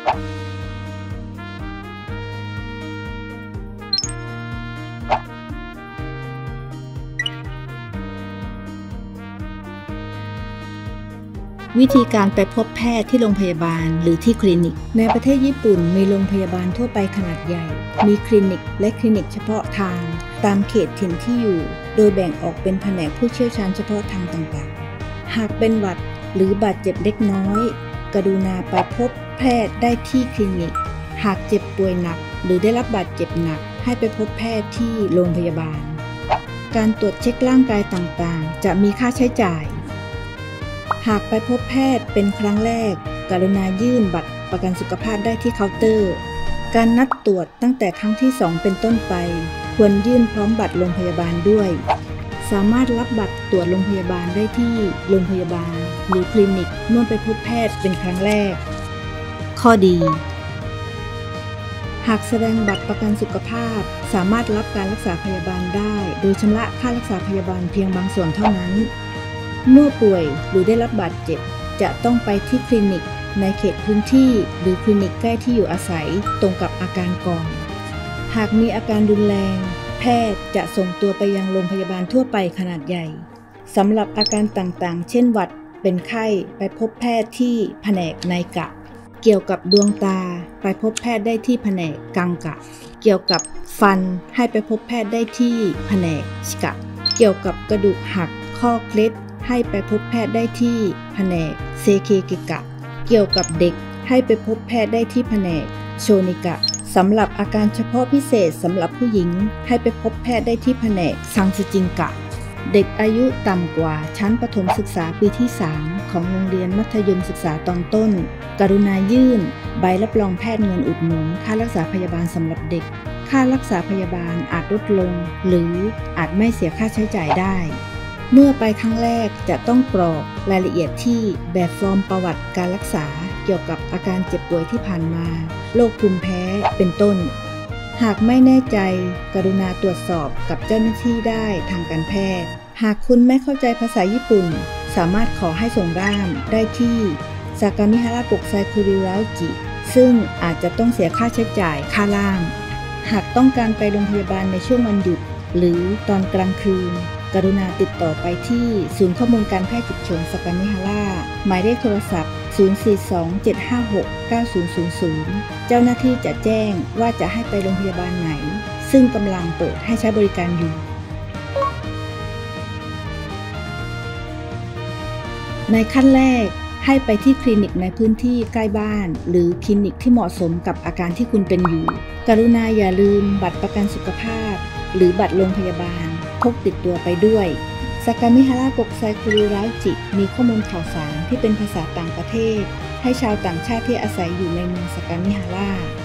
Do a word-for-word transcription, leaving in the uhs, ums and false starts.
วิธีการไปพบแพทย์ที่โรงพยาบาลหรือที่คลินิกในประเทศญี่ปุ่นมีโรงพยาบาลทั่วไปขนาดใหญ่มีคลินิกและคลินิกเฉพาะทางตามเขตถิ่นที่อยู่โดยแบ่งออกเป็นแผนกผู้เชี่ยวชาญเฉพาะทางต่างๆหากเป็นหวัดหรือบาดเจ็บเล็กน้อยกรุณาไปพบแพทย์ได้ที่คลินิกหากเจ็บป่วยหนักหรือได้รับบาดเจ็บหนักให้ไปพบแพทย์ที่โรงพยาบาลการตรวจเช็คร่างกายต่างๆจะมีค่าใช้จ่ายหากไปพบแพทย์เป็นครั้งแรกกรุณายื่นบัตรประกันสุขภาพได้ที่เคาน์เตอร์การนัดตรวจตั้งแต่ครั้งที่สองเป็นต้นไปควรยื่นพร้อมบัตรโรงพยาบาลด้วยสามารถรับบัตรตรวจโรงพยาบาลได้ที่โรงพยาบาลหรือคลินิกเมื่อไปพบแพทย์เป็นครั้งแรกข้อดีหากแสดงบัตรประกันสุขภาพสามารถรับการรักษาพยาบาลได้โดยชำระค่ารักษาพยาบาลเพียงบางส่วนเท่านั้นเมื่อป่วยหรือได้รับบาดเจ็บจะต้องไปที่คลินิกในเขตพื้นที่หรือคลินิกใกล้ที่อยู่อาศัยตรงกับอาการก่อนหากมีอาการรุนแรงแพทย์จะส่งตัวไปยังโรงพยาบาลทั่วไปขนาดใหญ่สำหรับอาการต่างๆเช่นหวัดเป็นไข้ไปพบแพทย์ที่แผนกไนกะเกี่ยวกับดวงตาไปพบแพทย์ได้ที่แผนกกังกะเกี่ยวกับฟันให้ไปพบแพทย์ได้ที่แผนกชิกะเกี่ยวกับกระดูกหักข้อเคล็ดให้ไปพบแพทย์ได้ที่แผนกเซเคเกกะเกี่ยวกับเด็กให้ไปพบแพทย์ได้ที่แผนกโชนิกะสำหรับอาการเฉพาะพิเศษสำหรับผู้หญิงให้ไปพบแพทย์ได้ที่แผนกซังซึจิงกะเด็กอายุต่ำกว่าชั้นประถมศึกษาปีที่สามของโรงเรียนมัธยมศึกษาตอนต้นกรุณายื่นใบรับรองแพทย์เงินอุดหนุนค่ารักษาพยาบาลสำหรับเด็กค่ารักษาพยาบาลอาจลดลงหรืออาจไม่เสียค่าใช้จ่ายได้เมื่อไปครั้งแรกจะต้องกรอกรายละเอียดที่แบบฟอร์มประวัติการรักษาเกี่ยวกับอาการเจ็บป่วยที่ผ่านมาโรคภูมิแพ้เป็นต้นหากไม่แน่ใจกรุณาตรวจสอบกับเจ้าหน้าที่ได้ทางการแพทย์หากคุณไม่เข้าใจภาษาญี่ปุ่นสามารถขอให้ส่งร่ามได้ที่ซากามิฮาระกกไซคุริราจิซึ่งอาจจะต้องเสียค่าใช้จ่ายค่าร่ามหากต้องการไปโรงพยาบาลในช่วงวันหยุดหรือตอนกลางคืนกรุณาติดต่อไปที่ศูนย์ข้อมูลการแพทย์ฉุกเฉินซากามิฮาระหมายเลขโทรศัพท์ศูนย์ สี่ สอง เจ็ด ห้า หก เก้า ศูนย์ ศูนย์ ศูนย์เจ้าหน้าที่จะแจ้งว่าจะให้ไปโรงพยาบาลไหนซึ่งกำลังเปิดให้ใช้บริการอยู่ในขั้นแรกให้ไปที่คลินิกในพื้นที่ใกล้บ้านหรือคลินิกที่เหมาะสมกับอาการที่คุณเป็นอยู่กรุณาอย่าลืมบัตรประกันสุขภาพหรือบัตรโรงพยาบาลพกติดตัวไปด้วยซากามิฮาระกกไซคุริราจิมีข้อมูลข่าวสารที่เป็นภาษาต่างประเทศให้ชาวต่างชาติที่อาศัยอยู่ในเมืองซากามิฮาระ